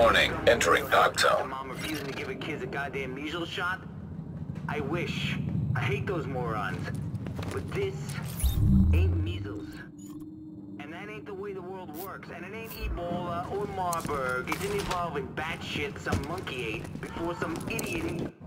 Warning, entering dark zone. Mom refusing to give her kids a goddamn measles shot? I wish. I hate those morons. But this ain't measles. And that ain't the way the world works. And it ain't Ebola or Marburg. It didn't evolve in bat shit some monkey ate before some idiot ate